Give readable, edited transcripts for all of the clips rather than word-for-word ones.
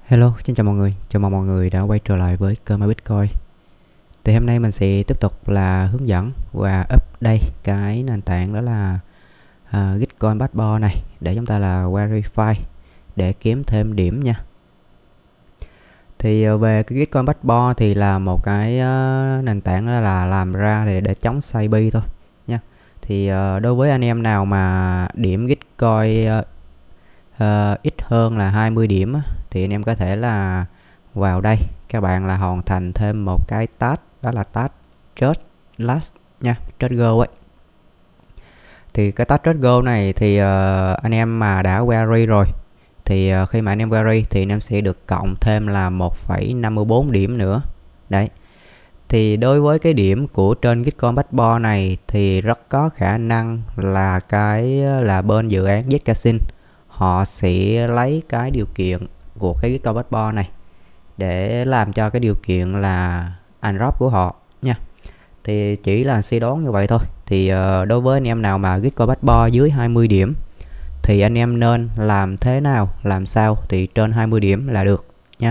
Hello, xin chào mọi người. Chào mừng mọi người đã quay trở lại với kênh Bitcoin. Thì hôm nay mình sẽ tiếp tục là hướng dẫn và update cái nền tảng đó là Gitcoin Passport này để chúng ta là verify để kiếm thêm điểm nha. Thì về cái Gitcoin Passport thì là một cái nền tảng đó là làm ra để chống Sibi thôi nha. Thì đối với anh em nào mà điểm Gitcoin ít hơn là 20 điểm thì anh em có thể là vào đây các bạn là hoàn thành thêm một cái task, đó là task Trust Last nha, Trust Go ấy. Thì cái task Trust Go này thì anh em mà đã query rồi thì khi mà anh em query thì anh em sẽ được cộng thêm là 1,54 điểm nữa đấy. Thì đối với cái điểm của trên Gitcoin Passport này thì rất có khả năng là bên dự án Zcash họ sẽ lấy cái điều kiện của cái Gitcoin Passport này để làm cho cái điều kiện là unwrap của họ nha. Thì chỉ là suy đoán như vậy thôi. Thì đối với anh em nào mà Gitcoin Passport dưới 20 điểm thì anh em nên làm thế nào, làm sao thì trên 20 điểm là được nha.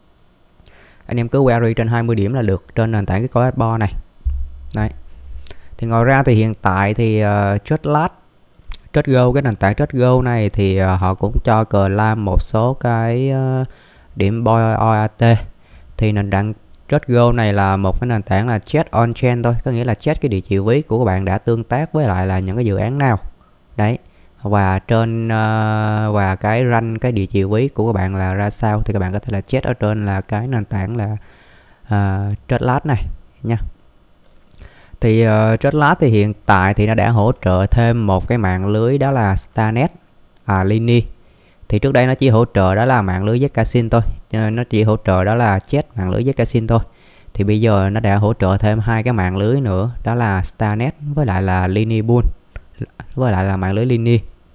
Anh em cứ query trên 20 điểm là được trên nền tảng Gitcoin Passport này. Đấy. Thì ngoài ra thì hiện tại thì Trustlat, Trust Go, cái nền tảng Trust Go này thì họ cũng cho claim một số cái điểm BOAT. Thì nền tảng Trust Go này là một cái nền tảng là check on chain thôi, có nghĩa là check cái địa chỉ ví của các bạn đã tương tác với lại là những cái dự án nào đấy, và trên và cái run cái địa chỉ ví của các bạn là ra sao thì các bạn có thể là check ở trên là cái nền tảng là Trustlat này nha. Thì Trustlat thì hiện tại thì nó đã hỗ trợ thêm một cái mạng lưới đó là Starnet Lini. Thì trước đây nó chỉ hỗ trợ đó là mạng lưới Zcash thôi, nó chỉ hỗ trợ đó là chat mạng lưới Zcash thôi. Thì bây giờ nó đã hỗ trợ thêm hai cái mạng lưới nữa, đó là Starnet với lại là Lini Pool, với lại là mạng lưới Lini.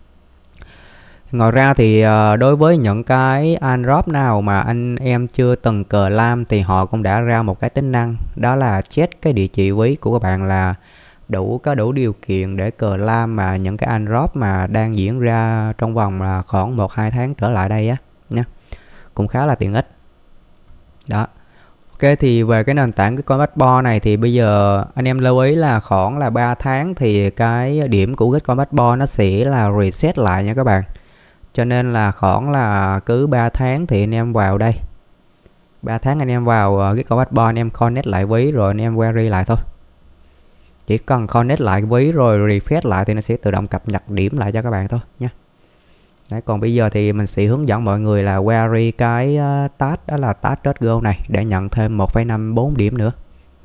Ngoài ra thì đối với những cái unwrap nào mà anh em chưa từng claim thì họ cũng đã ra một cái tính năng, đó là check cái địa chỉ ví của các bạn là có đủ điều kiện để claim mà những cái unwrap mà đang diễn ra trong vòng là khoảng 1-2 tháng trở lại đây á nha. Cũng khá là tiện ích. Đó. Ok, thì về cái nền tảng cái Gitcoin Passport này thì bây giờ anh em lưu ý là khoảng là 3 tháng thì cái điểm của Gitcoin Passport nó sẽ là reset lại nha các bạn. Cho nên là khoảng là cứ 3 tháng thì anh em vào đây. 3 tháng anh em vào Gitcoin Passport, anh em connect lại ví rồi anh em query lại thôi. Chỉ cần connect lại ví rồi refresh lại thì nó sẽ tự động cập nhật điểm lại cho các bạn thôi nha. Đấy, còn bây giờ thì mình sẽ hướng dẫn mọi người là query cái task, đó là task Trust Go này để nhận thêm 1,54 điểm nữa.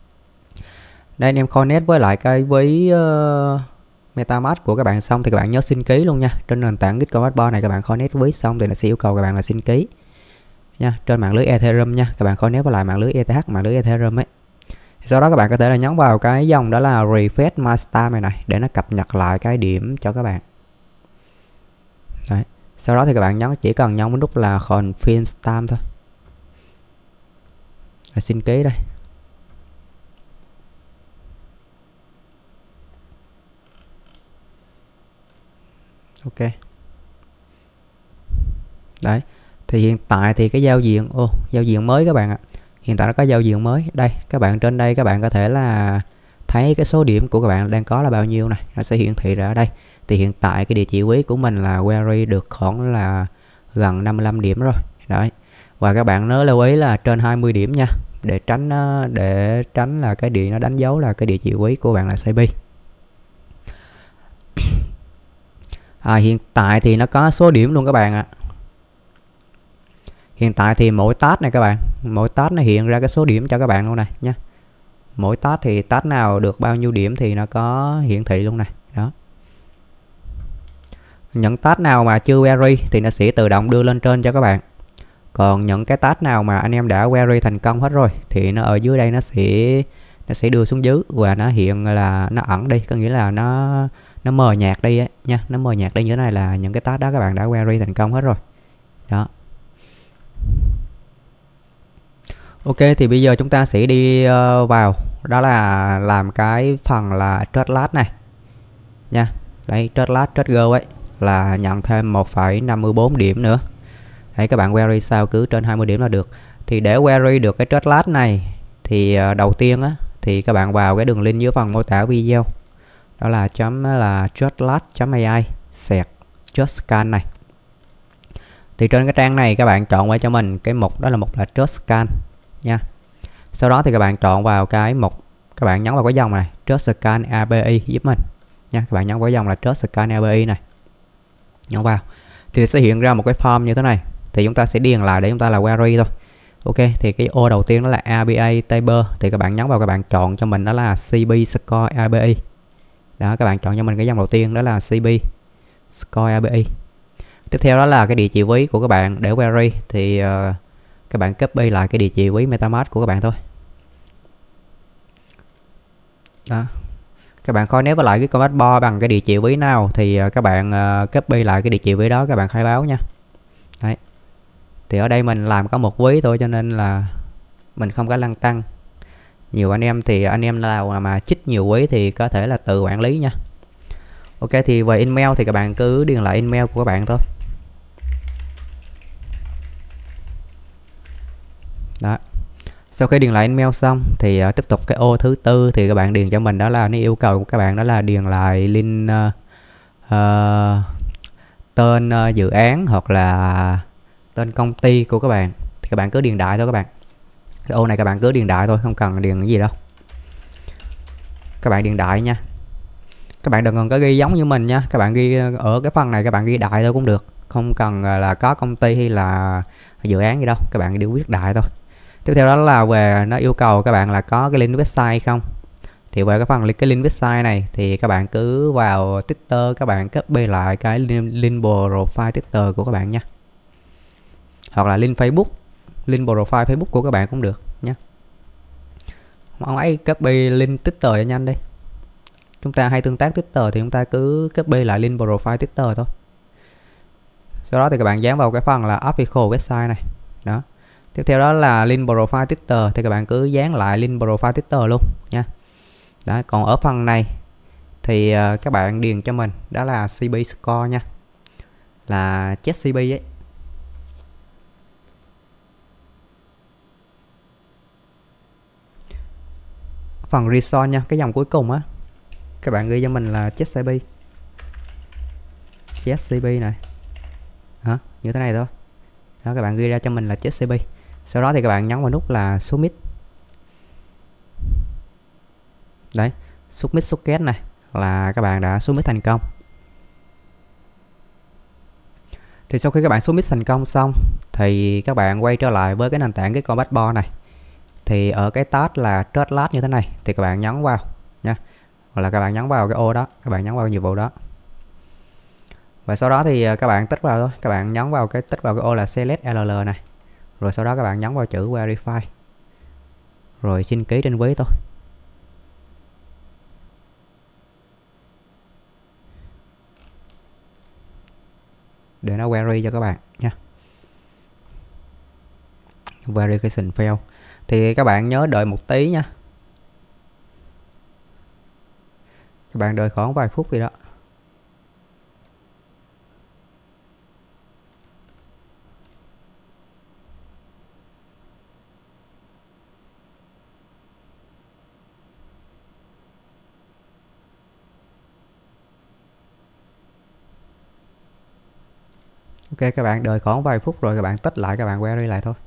Đây, anh em connect với lại cái ví MetaMask của các bạn xong thì các bạn nhớ xin ký luôn nha. Trên nền tảng Gitcoin Passport này các bạn connect ví xong thì nó sẽ yêu cầu các bạn là xin ký nha, trên mạng lưới Ethereum nha. Các bạn connect với lại mạng lưới ETH, mạng lưới Ethereum ấy. Sau đó các bạn có thể là nhấn vào cái dòng đó là refresh master này để nó cập nhật lại cái điểm cho các bạn. Đấy. Sau đó thì các bạn chỉ cần nhấn nút là confirm stamp thôi. Xin ký đây. Ok. Đấy. Thì hiện tại thì cái giao diện mới các bạn ạ. Hiện tại nó có giao diện mới. Đây, các bạn trên đây các bạn có thể là thấy cái số điểm của các bạn đang có là bao nhiêu này, nó sẽ hiển thị ra ở đây. Thì hiện tại cái địa chỉ ví của mình là query được khoảng là gần 55 điểm rồi. Đấy. Và các bạn nhớ lưu ý là trên 20 điểm nha, để tránh là cái nó đánh dấu là cái địa chỉ ví của bạn là CP. Hiện tại thì nó có số điểm luôn các bạn ạ. Hiện tại thì mỗi task này các bạn, mỗi task nó hiện ra cái số điểm cho các bạn luôn này nha. Mỗi task thì task nào được bao nhiêu điểm thì nó có hiển thị luôn này. Đó. Những task nào mà chưa query thì nó sẽ tự động đưa lên trên cho các bạn. Còn những cái task nào mà anh em đã query thành công hết rồi thì nó ở dưới đây nó sẽ đưa xuống dưới và nó hiện là nó ẩn đi, có nghĩa là nó mờ nhạt đi ấy, nha, nó mờ nhạt đi như thế này là những cái task đó các bạn đã query thành công hết rồi. Đó. Ok, thì bây giờ chúng ta sẽ đi vào đó là làm cái phần là Trustlat này nha. Đây, Trustlat Trust Go ấy là nhận thêm 1,54 điểm nữa. Đấy, các bạn query sao cứ trên 20 điểm là được. Thì để query được cái trust last này thì đầu tiên á thì các bạn vào cái đường link dưới phần mô tả video, đó là trustlast.ai sẹt trust scan này. Thì trên cái trang này các bạn chọn qua cho mình cái mục đó là mục là trust scan nha. Sau đó thì các bạn chọn vào cái mục, các bạn nhấn vào cái dòng này trust scan API giúp mình nha. Các bạn nhấn vào cái dòng là trust scan API này, nhấn vào thì sẽ hiện ra một cái form như thế này. Thì chúng ta sẽ điền lại để chúng ta là query thôi. Ok, thì cái ô đầu tiên đó là API table, thì các bạn nhấn vào, các bạn chọn cho mình đó là CP score API. Đó, các bạn chọn cho mình cái dòng đầu tiên đó là CP score API. Tiếp theo đó là cái địa chỉ ví của các bạn để query, thì các bạn copy lại cái địa chỉ ví MetaMask của các bạn thôi. Đó, các bạn connect với lại cái con Botbot bằng cái địa chỉ ví nào thì các bạn copy lại cái địa chỉ ví đó, các bạn khai báo nha. Đấy, thì ở đây mình làm có một ví thôi cho nên là mình không có lăn tăng. Nhiều anh em thì anh em nào mà chích nhiều ví thì có thể là tự quản lý nha. Ok, thì về email thì các bạn cứ điền lại email của các bạn thôi. Đó, sau khi điền lại email xong thì tiếp tục cái ô thứ tư thì các bạn điền cho mình đó là, nó yêu cầu của các bạn đó là điền lại link tên dự án hoặc là tên công ty của các bạn. Thì các bạn cứ điền đại thôi các bạn. Cái ô này các bạn cứ điền đại thôi, không cần điền cái gì đâu. Các bạn điền đại nha. Các bạn đừng cần có ghi giống như mình nha. Các bạn ghi ở cái phần này các bạn ghi đại thôi cũng được, không cần là có công ty hay là dự án gì đâu, các bạn đều viết đại thôi. Tiếp theo đó là về nó yêu cầu các bạn là có cái link website không. Thì về cái phần cái link website này thì các bạn cứ vào Twitter, các bạn copy lại cái link profile Twitter của các bạn nha. Hoặc là link Facebook, link profile Facebook của các bạn cũng được nhé. Ông ấy copy link Twitter cho nhanh đi. Chúng ta hay tương tác Twitter thì chúng ta cứ copy lại link profile Twitter thôi. Sau đó thì các bạn dán vào cái phần là official website này. Đó. Tiếp theo đó là link profile Twitter thì các bạn cứ dán lại link profile Twitter luôn nha. Đó, còn ở phần này thì các bạn điền cho mình đó là CP score nha. Là chat CP ấy. Phần result nha, cái dòng cuối cùng á, các bạn ghi cho mình là chat CP. Chat CP này. Đó, như thế này thôi. Đó, các bạn ghi ra cho mình là chat CP. Sau đó thì các bạn nhấn vào nút là submit. Đấy, submit socket này là các bạn đã submit thành công. Thì sau khi các bạn submit thành công xong thì các bạn quay trở lại với cái nền tảng cái con Botbot này. Thì ở cái tab là trust last như thế này thì các bạn nhấn vào nha. Hoặc là các bạn nhấn vào cái ô đó, các bạn nhấn vào nhiệm vụ đó. Và sau đó thì các bạn tích vào thôi, các bạn nhấn vào cái tích vào cái ô là select LL này. Rồi sau đó các bạn nhấn vào chữ verify. Rồi xin ký trên ví thôi. Để nó query cho các bạn nha. Verification fail. Thì các bạn nhớ đợi một tí nha. Các bạn đợi khoảng vài phút gì đó. Ok, các bạn đợi khoảng vài phút rồi các bạn tích lại, các bạn query lại thôi.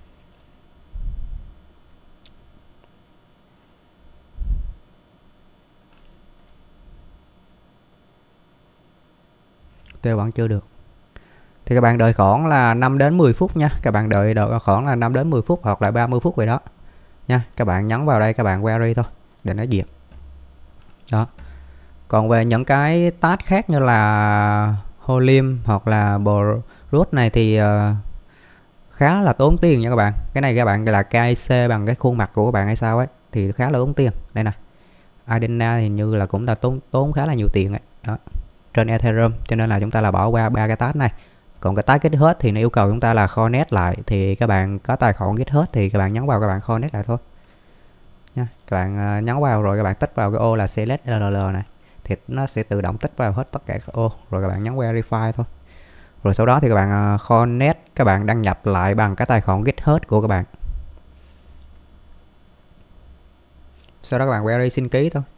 Ok, vẫn chưa được. Thì các bạn đợi khoảng là 5 đến 10 phút nha. Các bạn đợi khoảng là 5 đến 10 phút hoặc là 30 phút vậy đó. Nha, các bạn nhấn vào đây, các bạn query thôi để nó duyệt. Đó. Còn về những cái task khác như là Holim hoặc là Brut này thì khá là tốn tiền nha các bạn. Cái này các bạn là KIC bằng cái khuôn mặt của các bạn hay sao ấy thì khá là tốn tiền. Đây nè. Adena thì như là cũng là tốn khá là nhiều tiền ấy. Đó. Trên Ethereum, cho nên là chúng ta là bỏ qua 3 cái task này. Còn cái task get hết thì nó yêu cầu chúng ta là connect lại, thì các bạn có tài khoản get hết thì các bạn nhấn vào, các bạn connect lại thôi nha. Các bạn nhấn vào rồi các bạn tích vào cái ô là select LL này thì nó sẽ tự động tích vào hết tất cả các ô, rồi các bạn nhấn verify thôi. Rồi sau đó thì các bạn connect, các bạn đăng nhập lại bằng cái tài khoản GitHub của các bạn. Sau đó các bạn query xin ký thôi.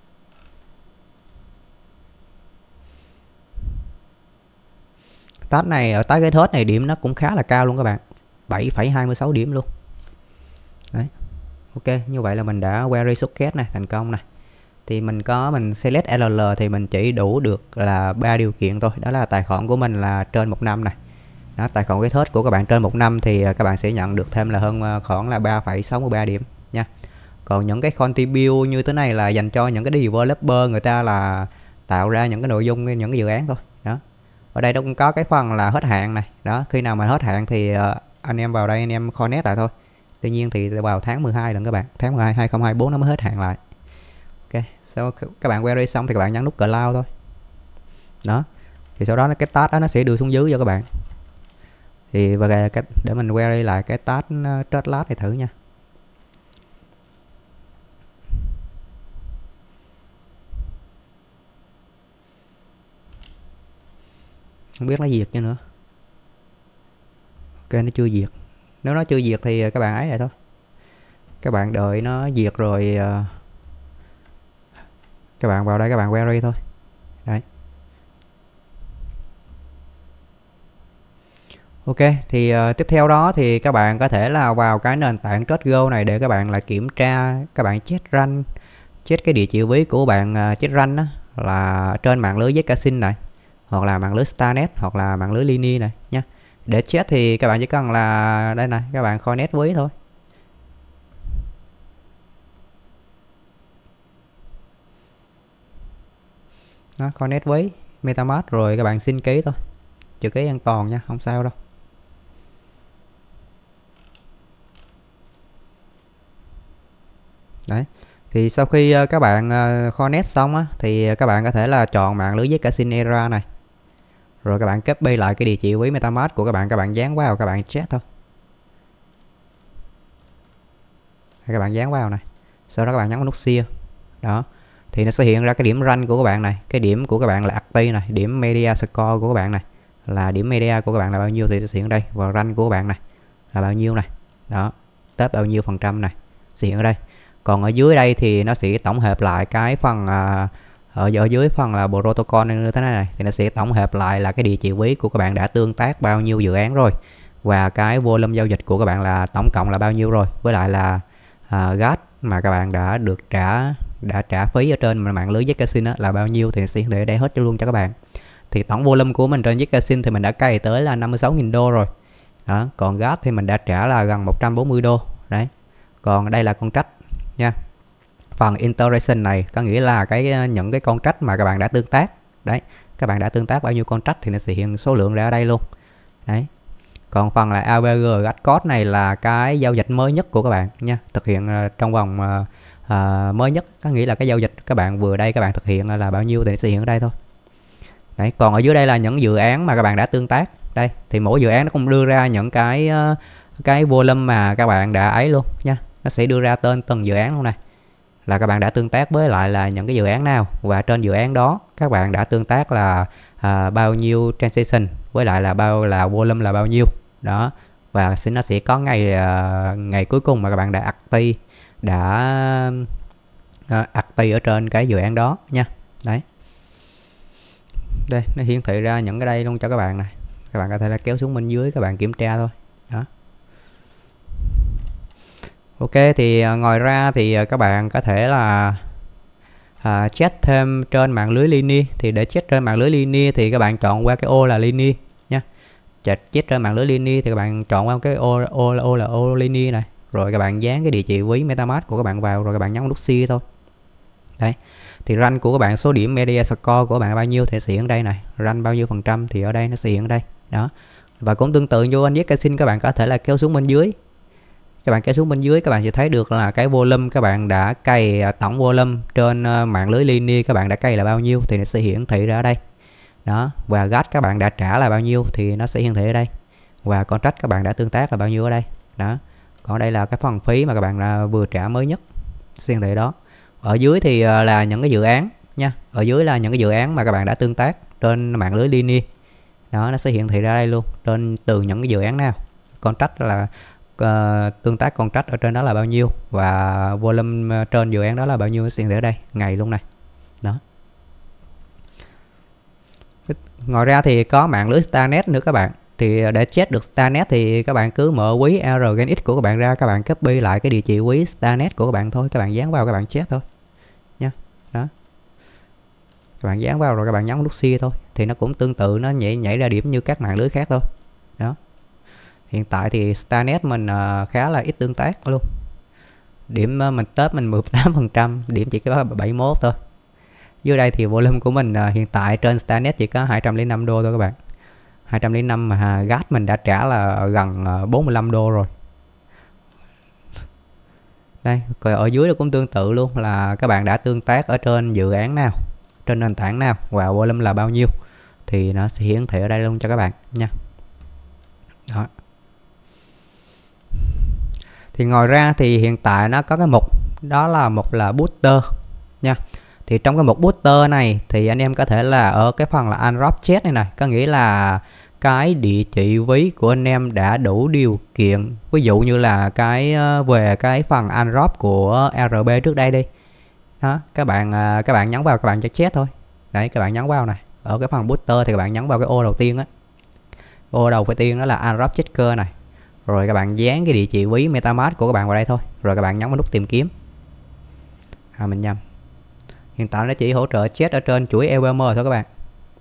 Task này ở task GitHub này điểm nó cũng khá là cao luôn các bạn, 7,26 điểm luôn. Đấy. Ok, như vậy là mình đã query socket này thành công này. Thì mình select LL thì mình chỉ đủ được là 3 điều kiện thôi. Đó là tài khoản của mình là trên 1 năm này. Đó, tài khoản GitHub của các bạn trên 1 năm thì các bạn sẽ nhận được thêm là hơn khoảng là 3,63 điểm nha. Còn những cái contribute như thế này là dành cho những cái developer người ta là tạo ra những cái nội dung, những cái dự án thôi. Đó. Ở đây nó cũng có cái phần là hết hạn này. Đó, khi nào mà hết hạn thì anh em vào đây anh em connect lại thôi. Tuy nhiên thì vào tháng 12 lần các bạn, tháng 12 2024 nó mới hết hạn lại. Ok, sau các bạn query xong thì các bạn nhấn nút cloud thôi. Đó. Thì sau đó cái task đó nó sẽ đưa xuống dưới cho các bạn. Thì để mình query lại cái task trade last này thử nha. Không biết nó diệt chưa nữa. Ok, nó chưa diệt. Nếu nó chưa diệt thì các bạn ấy lại thôi. Các bạn đợi nó diệt rồi các bạn vào đây các bạn query thôi. Đấy. Ok, thì tiếp theo đó thì các bạn có thể là vào cái nền tảng TradeGo này để các bạn là kiểm tra, các bạn check run, check cái địa chỉ ví của bạn check run đó, là trên mạng lưới Zcasin này, hoặc là mạng lưới Starnet, hoặc là mạng lưới Lini này nha. Để check thì các bạn chỉ cần là đây này, các bạn connect ví thôi. Đó, connect ví MetaMask rồi các bạn xin ký thôi. Chữ ký an toàn nha, không sao đâu. Đấy. Thì sau khi các bạn connect xong á, thì các bạn có thể là chọn mạng lưới Zcasin Era này. Rồi các bạn copy lại cái địa chỉ ví MetaMask của các bạn dán vào, các bạn check thôi. Các bạn dán vào này. Sau đó các bạn nhấn vào nút share. Đó. Thì nó sẽ hiện ra cái điểm run của các bạn này. Cái điểm của các bạn là active này, điểm media score của các bạn này. Là điểm media của các bạn là bao nhiêu thì nó sẽ hiện đây. Và run của các bạn này là bao nhiêu này. Đó. Top bao nhiêu phần trăm này. Sẽ hiện ở đây. Còn ở dưới đây thì nó sẽ tổng hợp lại cái phần ở dưới phần là protocol như thế này, thì nó sẽ tổng hợp lại là cái địa chỉ ví của các bạn đã tương tác bao nhiêu dự án rồi, và cái volume giao dịch của các bạn là tổng cộng là bao nhiêu rồi, với lại là gas mà các bạn đã trả phí ở trên mạng lưới Zcasin là bao nhiêu, thì sẽ để đây hết luôn cho các bạn. Thì tổng volume của mình trên Zcasin thì mình đã cày tới là 56.000 đô rồi. Đó, còn gas thì mình đã trả là gần 140 đô. Đấy. Còn đây là contract nha. Phần interaction này có nghĩa là những cái contract mà các bạn đã tương tác. Đấy, các bạn đã tương tác bao nhiêu contract thì nó sẽ hiện số lượng ra ở đây luôn. Đấy. Còn phần là ABG Gas Code này là cái giao dịch mới nhất của các bạn nha, thực hiện trong vòng mới nhất, có nghĩa là cái giao dịch các bạn vừa đây các bạn thực hiện là bao nhiêu thì nó sẽ hiện ở đây thôi. Đấy, còn ở dưới đây là những dự án mà các bạn đã tương tác. Đây, thì mỗi dự án nó cũng đưa ra những cái volume mà các bạn đã ấy luôn nha. Nó sẽ đưa ra tên từng dự án luôn này, là các bạn đã tương tác với lại là những cái dự án nào, và trên dự án đó các bạn đã tương tác là bao nhiêu transaction, với lại là volume là bao nhiêu. Đó, và nó sẽ có ngày cuối cùng mà các bạn đã active ở trên cái dự án đó nha. Đấy, đây nó hiển thị ra những cái đây luôn cho các bạn này. Các bạn có thể là kéo xuống bên dưới các bạn kiểm tra thôi. Đó. Ok, thì ngoài ra thì các bạn có thể là check thêm trên mạng lưới Lini. Thì để check trên mạng lưới Lini thì các bạn chọn qua cái ô là Lini nha. Check trên mạng lưới Lini thì các bạn chọn qua cái ô là ô Lini này. Rồi các bạn dán cái địa chỉ ví MetaMask của các bạn vào, rồi các bạn nhấn nút share thôi. Đấy. Thì run của các bạn, số điểm media score của các bạn bao nhiêu thì sẽ hiện đây này. Run bao nhiêu phần trăm thì ở đây nó sẽ hiện ở đây. Đó. Và cũng tương tự như anh Zcasin, các bạn có thể là kéo xuống bên dưới. Các bạn kéo xuống bên dưới các bạn sẽ thấy được là cái volume các bạn đã cày, tổng volume trên mạng lưới Lini các bạn đã cày là bao nhiêu thì nó sẽ hiển thị ra ở đây. Đó, và gas các bạn đã trả là bao nhiêu thì nó sẽ hiển thị ở đây. Và contract các bạn đã tương tác là bao nhiêu ở đây. Đó. Còn đây là cái phần phí mà các bạn vừa trả mới nhất. Hiển thị đó. Ở dưới thì là những cái dự án nha. Ở dưới là những cái dự án mà các bạn đã tương tác trên mạng lưới Lini. Đó, nó sẽ hiển thị ra đây luôn, trên từ những cái dự án nào, contract là tương tác contract ở trên đó là bao nhiêu, và volume trên dự án đó là bao nhiêu, nó sẽ hiển thị ở đây, ngày luôn này. Đó. Ngoài ra thì có mạng lưới Starnet nữa các bạn. Thì để check được Starnet thì các bạn cứ mở quý ARGenX của các bạn ra, các bạn copy lại cái địa chỉ quý Starnet của các bạn thôi, các bạn dán vào, các bạn check thôi nha. Đó, các bạn dán vào rồi các bạn nhấn nút share thôi, thì nó cũng tương tự, nó nhảy ra điểm như các mạng lưới khác thôi. Đó, hiện tại thì Starnet mình khá là ít tương tác luôn, điểm mình top mình 18%, điểm chỉ có 71 thôi. Dưới đây thì volume của mình hiện tại trên Starnet chỉ có 205 đô thôi các bạn, 205 mà gas mình đã trả là gần 45 đô rồi. Đây, còn ở dưới nó cũng tương tự luôn, là các bạn đã tương tác ở trên dự án nào, trên nền tảng nào và volume là bao nhiêu thì nó sẽ hiển thị ở đây luôn cho các bạn nha. Đó. Thì ngoài ra thì hiện tại nó có cái mục, đó là mục là booster nha. Thì trong cái mục booster này thì anh em có thể là ở cái phần là unwrap chat này này, có nghĩa là cái địa chỉ ví của anh em đã đủ điều kiện, ví dụ như là cái về cái phần unwrap của RB trước đây đi. Đó, các bạn nhấn vào, các bạn check thôi. Đấy, các bạn nhấn vào này, ở cái phần booster thì các bạn nhấn vào cái ô đầu tiên á. Ô đầu tiên đó là unwrap checker này. Rồi các bạn dán cái địa chỉ ví MetaMask của các bạn vào đây thôi. Rồi các bạn nhấn vào nút tìm kiếm. Mình nhầm. Hiện tại nó chỉ hỗ trợ chat ở trên chuỗi EVM thôi các bạn.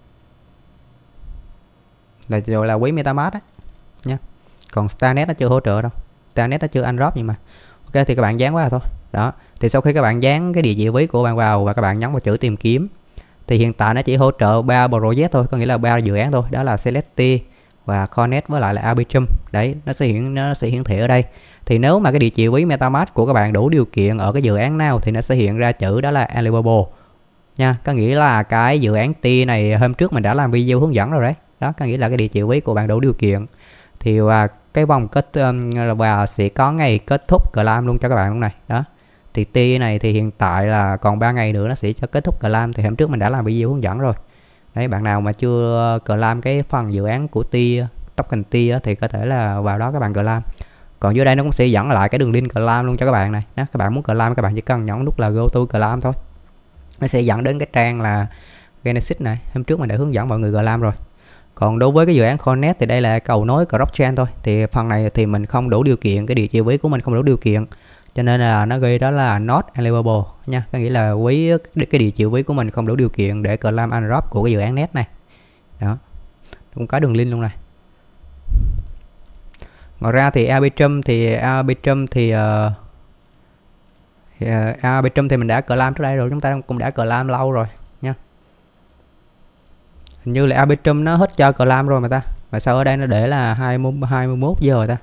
Rồi là quý MetaMask á nha. Còn Starnet nó chưa hỗ trợ đâu. Starnet nó chưa unwrap nhưng mà. Ok, thì các bạn dán vào thôi. Đó. Thì sau khi các bạn dán cái địa chỉ ví của bạn vào và các bạn nhấn vào chữ tìm kiếm, thì hiện tại nó chỉ hỗ trợ 3 project thôi, có nghĩa là 3 dự án thôi, đó là Celestia và Connect với lại là Arbitrum. Đấy, nó sẽ hiển thị ở đây. Thì nếu mà cái địa chỉ ví MetaMask của các bạn đủ điều kiện ở cái dự án nào thì nó sẽ hiện ra chữ đó là Eligible nha, có nghĩa là cái dự án T này hôm trước mình đã làm video hướng dẫn rồi đấy. Đó, có nghĩa là cái địa chỉ ví của bạn đủ điều kiện. Thì và cái vòng kết và sẽ có ngày kết thúc claim luôn cho các bạn luôn này. Đó. Thì T này thì hiện tại là còn 3 ngày nữa nó sẽ cho kết thúc claim, thì hôm trước mình đã làm video hướng dẫn rồi. Đấy, bạn nào mà chưa claim cái phần dự án của token T thì có thể là vào đó các bạn claim. Còn dưới đây nó cũng sẽ dẫn lại cái đường link claim luôn cho các bạn này. Đó, các bạn muốn claim các bạn chỉ cần nhấn nút là go to claim thôi. Nó sẽ dẫn đến cái trang là Genesis này, hôm trước mình đã hướng dẫn mọi người claim rồi. Còn đối với cái dự án Connect thì đây là cầu nối blockchain thôi. Thì phần này thì mình không đủ điều kiện, cái địa chỉ ví của mình không đủ điều kiện, cho nên là nó ghi đó là not eligible nha, có nghĩa là cái địa chỉ ví của mình không đủ điều kiện để claim unwrap của cái dự án net này. Đó, cũng có đường link luôn này. Ngoài ra thì Arbitrum thì mình đã claim trước đây rồi, chúng ta cũng đã claim lâu rồi nha. Hình như là Arbitrum nó hết cho claim rồi mà ta, mà sao ở đây nó để là 21 giờ rồi ta.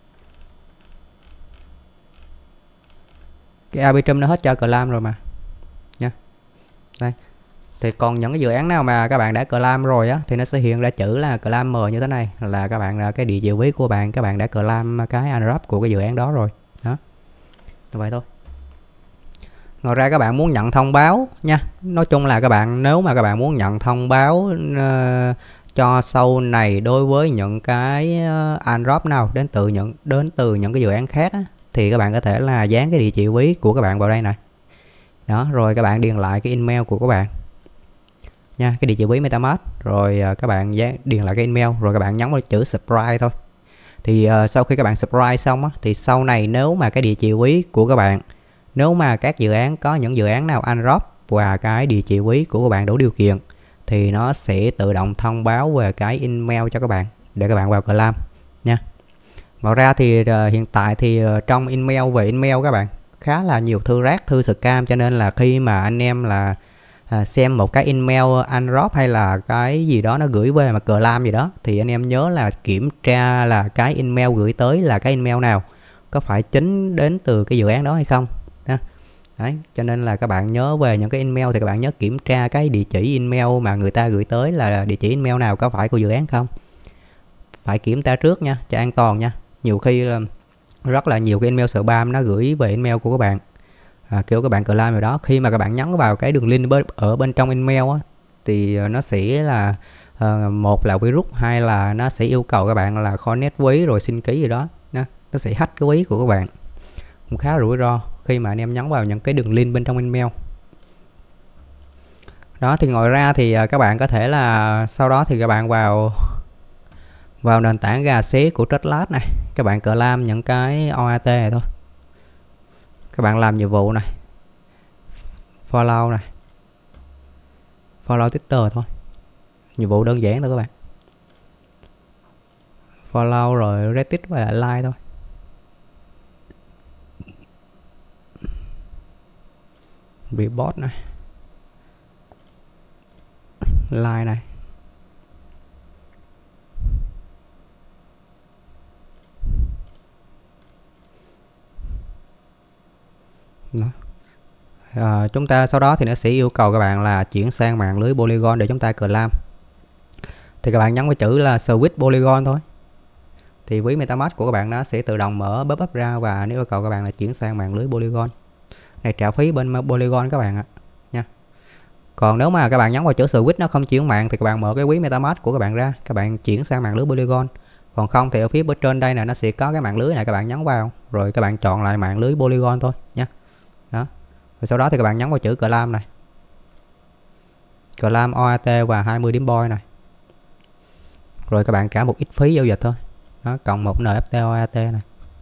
Cái Arbitrum nó hết cho claim rồi mà nha. Đây, thì còn những cái dự án nào mà các bạn đã claim rồi á thì nó sẽ hiện ra chữ là claim như thế này, là các bạn là cái địa chỉ ví của bạn, các bạn đã claim cái unwrap của cái dự án đó rồi. Đó, như vậy thôi. Ngoài ra các bạn muốn nhận thông báo nha, nói chung là các bạn nếu mà các bạn muốn nhận thông báo cho sau này đối với những cái unwrap nào đến từ những cái dự án khác á, thì các bạn có thể là dán cái địa chỉ ví của các bạn vào đây này. Đó, rồi các bạn điền lại cái email của các bạn nha, cái địa chỉ ví MetaMask, rồi các bạn điền lại cái email, rồi các bạn nhấn vào chữ subscribe thôi. Thì sau khi các bạn subscribe xong á, thì sau này nếu mà cái địa chỉ ví của các bạn, nếu mà các dự án có những dự án nào unwrap và cái địa chỉ ví của các bạn đủ điều kiện thì nó sẽ tự động thông báo về cái email cho các bạn để các bạn vào claim nha. Ngoài ra thì hiện tại thì trong email các bạn khá là nhiều thư rác, thư scam, cho nên là khi mà anh em là xem một cái email unwrap hay là cái gì đó nó gửi về mà claim gì đó, thì anh em nhớ là kiểm tra là cái email gửi tới là cái email nào, có phải chính đến từ cái dự án đó hay không. Đấy, cho nên là các bạn nhớ về những cái email thì các bạn nhớ kiểm tra cái địa chỉ email mà người ta gửi tới là địa chỉ email nào, có phải của dự án không. Phải kiểm tra trước nha, cho an toàn nha. Nhiều khi rất là nhiều cái email spam nó gửi về email của các bạn, kêu các bạn claim rồi đó. Khi mà các bạn nhấn vào cái đường link ở bên trong email á, thì nó sẽ là Một là virus, hai là nó sẽ yêu cầu các bạn là connect ví rồi xin ký gì đó, nó sẽ hack cái ví của các bạn, cũng khá rủi ro khi mà anh em nhấn vào những cái đường link bên trong email đó. Thì ngoài ra thì các bạn có thể là sau đó thì các bạn vào nền tảng gà xé của TrustLab này, các bạn claim những cái OAT này thôi, các bạn làm nhiệm vụ này, follow này, follow Twitter thôi, nhiệm vụ đơn giản thôi các bạn, follow rồi retweet và like thôi. Bị bot này, like này, đó. Chúng ta sau đó thì nó sẽ yêu cầu các bạn là chuyển sang mạng lưới Polygon để chúng ta claim. Thì các bạn nhấn vào chữ là switch Polygon thôi, thì ví MetaMask của các bạn nó sẽ tự động mở pop up ra, và nếu yêu cầu các bạn là chuyển sang mạng lưới Polygon này, trả phí bên Polygon các bạn ạ nha. Còn nếu mà các bạn nhấn vào chữ switch nó không chuyển mạng thì các bạn mở cái ví MetaMask của các bạn ra, các bạn chuyển sang mạng lưới Polygon. Còn không thì ở phía bên trên đây này nó sẽ có cái mạng lưới này, các bạn nhấn vào rồi các bạn chọn lại mạng lưới Polygon thôi nha. Đó. Rồi sau đó thì các bạn nhấn vào chữ claim này, claim OAT và 20 điểm boy này, rồi các bạn trả một ít phí giao dịch thôi, đó, cộng một NFT OAT này.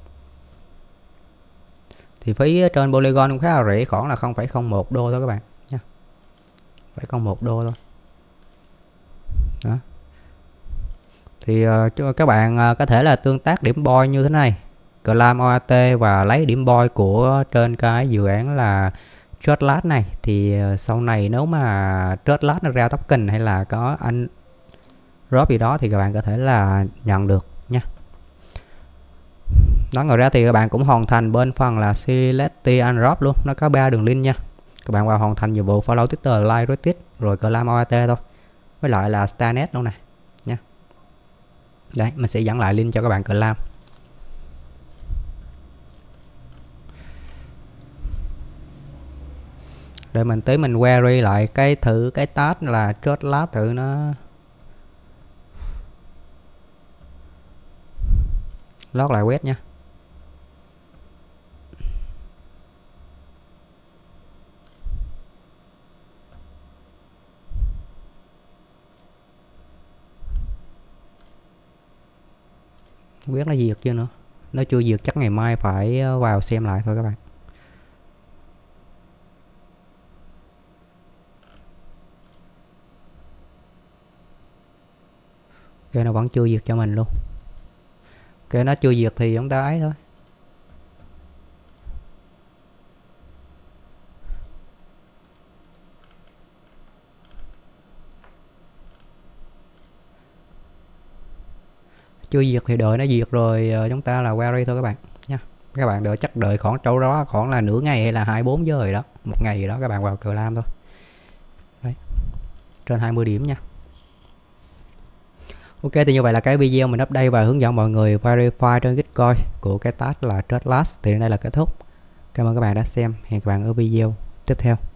Thì phí trên Polygon cũng khá là rẻ, khoảng là 0,01 đô thôi các bạn nha, 0,01 đô thôi. Đó. Thì các bạn có thể là tương tác điểm boy như thế này, claim OAT và lấy điểm boy của trên cái dự án là TrustLab này. Thì sau này nếu mà TrustLab nó ra token hay là có anh drop gì đó thì các bạn có thể là nhận được nha. Đó, ngoài ra thì các bạn cũng hoàn thành bên phần là Celestia Unwrap luôn, nó có 3 đường link nha. Các bạn vào hoàn thành nhiệm vụ follow Twitter, like, retweet rồi claim OAT thôi, với lại là Starnet luôn này nha. Đấy, mình sẽ dẫn lại link cho các bạn claim. Để mình tới mình query lại cái thử cái task là TrustLab thử nó lót lại web nha. Biết nó diệt chưa nữa, nó chưa diệt chắc ngày mai phải vào xem lại thôi các bạn. Ok, nó vẫn chưa diệt cho mình luôn. Ok, nó chưa diệt thì chúng ta ấy thôi. Chưa diệt thì đợi nó diệt rồi chúng ta là query thôi các bạn nha. Các bạn đợi, chắc đợi khoảng đâu đó khoảng là nửa ngày hay là 24 giờ rồi đó, một ngày gì đó các bạn vào claim thôi. Đấy. Trên 20 điểm nha. Ok, thì như vậy là cái video mình update và hướng dẫn mọi người verify trên Gitcoin của cái task là TrustLab thì đến đây là kết thúc. Cảm ơn các bạn đã xem, hẹn các bạn ở video tiếp theo.